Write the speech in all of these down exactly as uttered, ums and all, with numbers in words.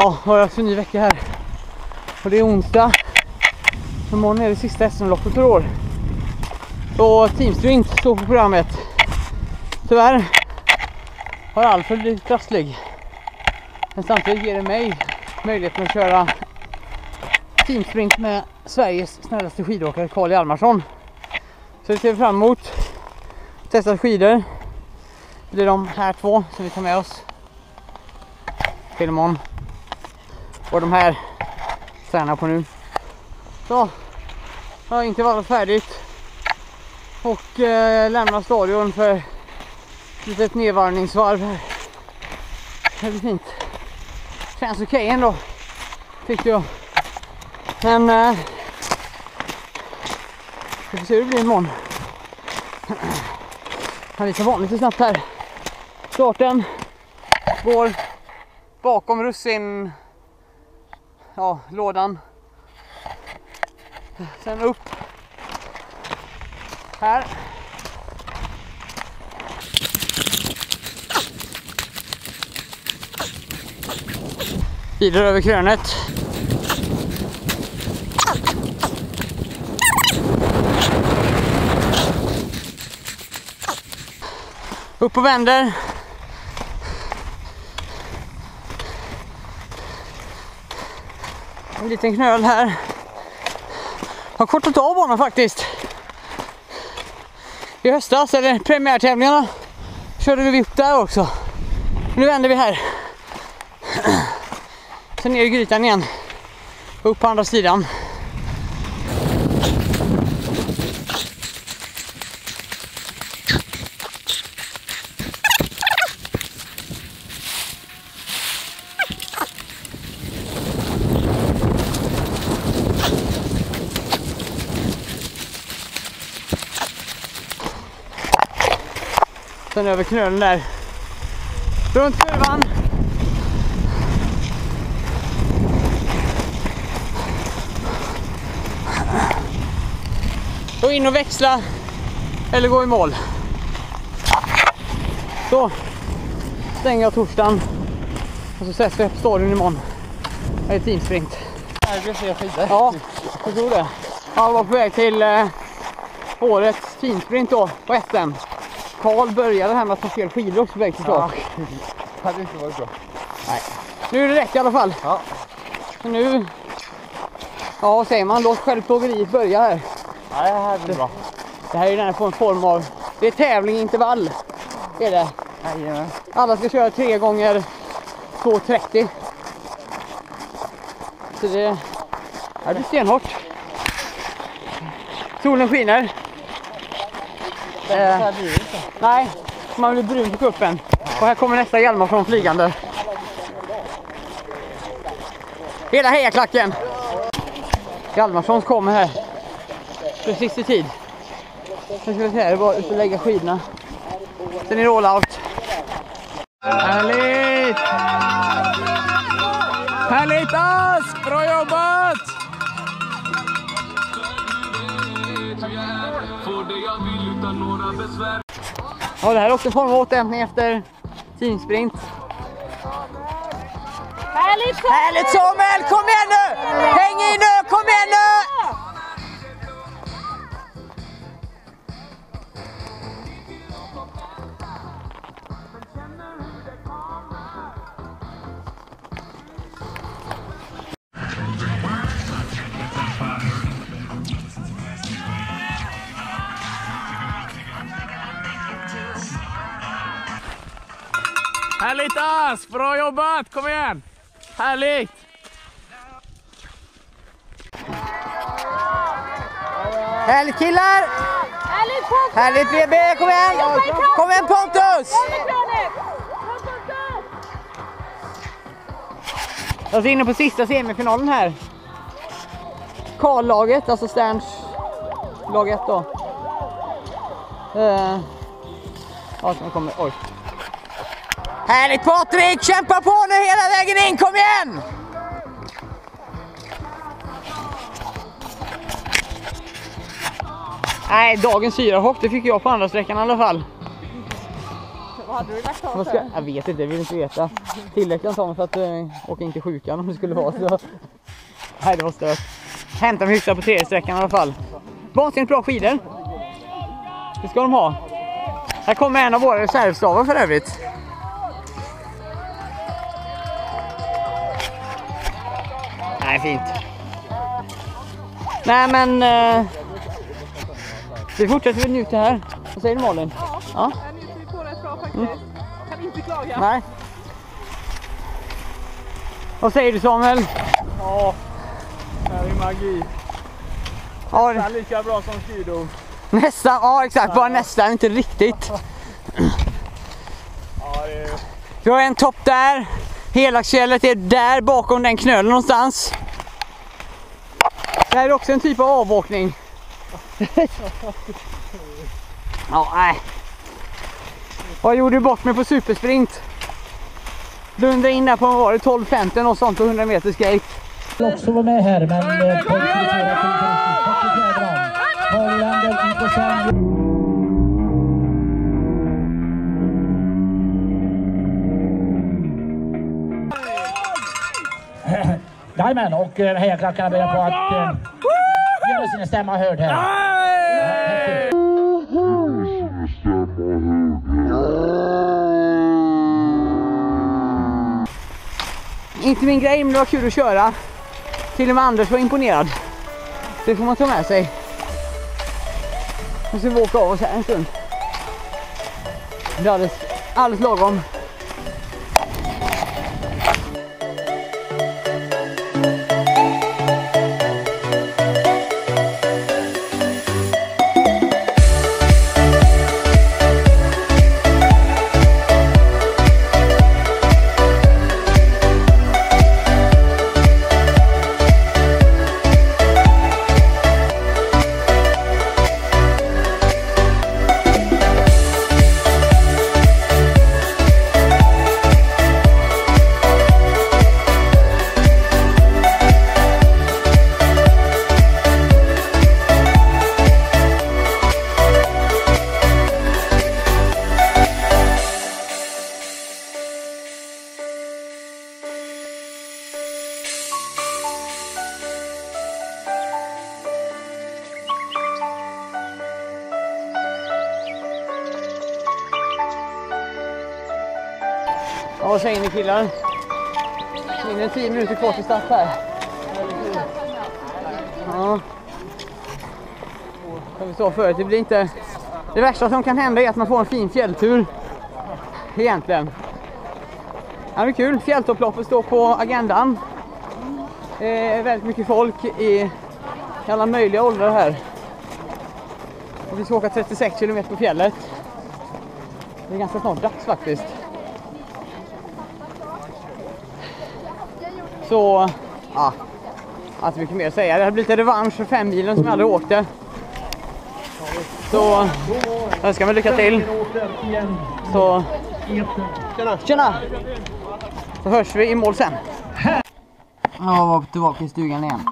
Ja, har jag en ny vecka här. Och det är onsdag. Imorgon är det sista S M-loppet för år. Och teamsprint står på programmet. Tyvärr har Alfred blivit trasslig. Men samtidigt ger det mig möjligheten att köra teamsprint med Sveriges snällaste skidåkare Carl Hjalmarsson. Så det ser vi fram emot. Testa skidor. Det är de här två som vi tar med oss till imorgon. Och de här tränar på nu. Så, jag har inte varit färdigt. Och eh, lämnar stadion för ett litet nedvarvningsvarv här. Det blir fint. Känns okej okay ändå, tyckte jag. Men eh, vi får se hur det blir imorgon. Han visar vanligt snabbt här. Starten går bakom russin, ja, lådan. Sen upp här. Vidare över krönet. Upp och vänder. En liten knöl här. Har kortat av banan faktiskt. I höstas, eller premiärtävlingarna, körde vi upp där också. Nu vänder vi här. Sen ner i grytan igen. Upp på andra sidan. Sen över knölen där. Runt kurvan. Och in och växla. Eller gå i mål. Så stänger jag torsdagen. Och så ses vi på stadion imorgon. Det är teamsprint. Det blir fler skidor. Ja, jag tror det. Jag var på väg till eh, årets teamsprint då på S M. Carl började här med att ta fel skidor också på väg till start. Ja, det hade inte varit bra. Nej. Nu är det rätt i alla fall. Ja. Så nu, ja, säger man, låt självplågeriet börja här. Ja, det här blir bra. Det här är den här på en form av, det är tävlingintervall. Är det. Jajamän. Alla ska köra tre gånger två trettio. Så det, det blir stenhårt. Solen skiner. Eh, nej, man blir brun på kuppen. Och här kommer nästa Hjalmarsson flygande. Hela hejaklacken. Hjalmarssons kommer här. Precis i tid. Sen ska vi se, det bara ut och lägga skidorna. Sen är det rollout. Härligt! Härligt Ask! Bra jobbat! Ja, det här är också form av återhämtning efter teamsprint. Härligt Samuel! Härligt Samuel! Kom igen nu! Häng in nu! Kom igen nu! Härligt Ask! Bra jobbat! Kom igen! Härligt! Härligt killar! Härligt Pontus! Härligt B B! Kom igen! Kom igen Pontus! Jag är inne på sista semifinalen här. Karl-laget, alltså Sterns lag ett då. Uh, ja, som kommer. Oj. Härligt Patrik! Kämpa på nu hela vägen in! Kom igen! Nej, dagens syrahopp, det fick jag på andra sträckan i alla fall. Vad hade du i laktat? Vad ska, jag vet inte, jag vill inte veta. Tillräckligt antagligen för att äh, åka in till sjukan om det skulle vara så. Nej, det var stört. Hämta mig hyfsat på tredje sträckan i alla fall. Vansinnigt bra skidor. Det ska de ha. Här kommer en av våra reservstavar för övrigt. Nej, fint. Nej, men eh, vi fortsätter väl njuta här. Vad säger du, Malin? Ja, Ja. jag njuter på rätt bra faktiskt. Mm. Kan inte klaga. Nej. Vad säger du, Samuel? Ja, det här är magi. Ja, Det är lika bra som skido. nästan, ja exakt, bara nästan, inte riktigt. Ja, det är... Vi har en topp där. Helaxfjället är där bakom den knölen någonstans. Det här är också en typ av avåkning. Ja, nej. Vad gjorde du bort mig på supersprint? Dundra in där på en var det tolv femton och sånt på hundra meter skate. Också var med här, men eh, på tjugofyra gram. Holländer i procent. Jajamän, och eh, hejaklackarna börjar på att eh, göra sina stämma hörd här. Ja, Inte min grej, men det var kul att köra. Till och med Anders var imponerad. Det får man ta med sig. Nu ska vi åka av oss här en stund. Det är alldeles, alldeles lagom. Ja, vad säger ni, killar? Mindre än tio minuter kvar till start här. Ja. Som vi sa förut, det blir inte... Det värsta som kan hända är att man får en fin fjälltur. Egentligen. Ja, det är kul. Fjälltopploppet står på agendan. Det är väldigt mycket folk i alla möjliga åldrar här. Och vi ska åka trettiosex kilometer på fjället. Det är ganska snart dags faktiskt. Så, ja, inte mycket mer att säga. Det har blivit en revansch för fem milen som jag aldrig åkte. Så, jag ska väl lycka till. Så, tjena! Tjena! Så hörs vi i mål sen. Jag var tillbaka i stugan igen.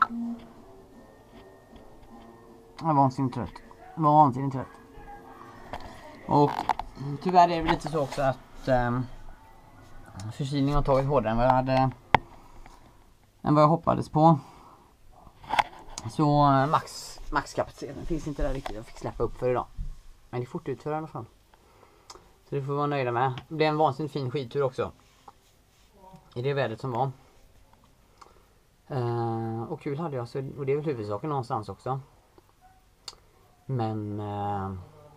Jag var vansinnigt trött. Jag var vansinnigt trött. Och tyvärr är det lite så också att um, förkylningen har tagit hårdare än vad jag hade än vad jag hoppades på. Så max, maxkapaciteten finns inte där riktigt. Jag fick släppa upp för idag. Men det är fort utför i alla fall. Så det får vi vara nöjda med. Det blev en vansinnigt fin skidtur också. I det vädret som var. Uh, och kul hade jag. Så, och det är väl huvudsaken någonstans också. Men uh,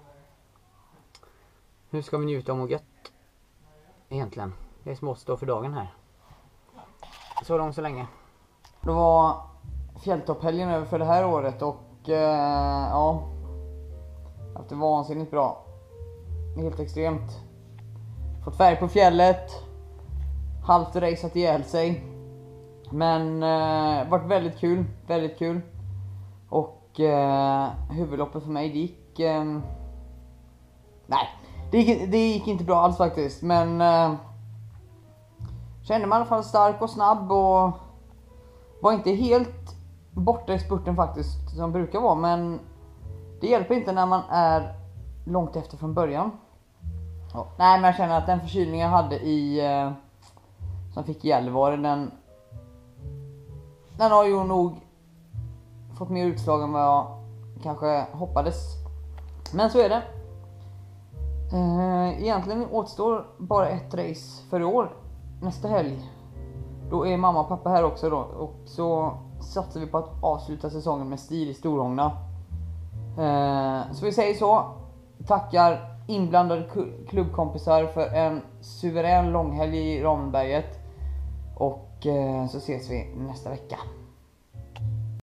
hur ska vi njuta om och gött? Egentligen. Det är som måste stå för dagen här. Så långt så länge. Det var fjälltopphelgen över för det här året och uh, ja, haft det vansinnigt bra. Helt extremt. Fått färg på fjället. Halvt raceat ihjäl sig. Men uh, varit väldigt kul. Väldigt kul. Och uh, huvudloppet för mig det gick... Uh, nej, det gick, det gick inte bra alls faktiskt. Men uh, kände mig i alla fall stark och snabb. Och var inte helt borta i spurten faktiskt som brukar vara. Men det hjälper inte när man är långt efter från början. Ja. Nej, men jag känner att den förkylningen jag hade i eh, som fick i Gällivare, den den har ju nog fått mer utslag än vad jag kanske hoppades. Men så är det. Eh, egentligen återstår bara ett race för i år. Nästa helg. Då är mamma och pappa här också då. Och så satsar vi på att avsluta säsongen med stil i Storhångna. Eh, så vi säger så. Tackar inblandade klubbkompisar för en suverän långhelg i Ramberget. Och eh, så ses vi nästa vecka.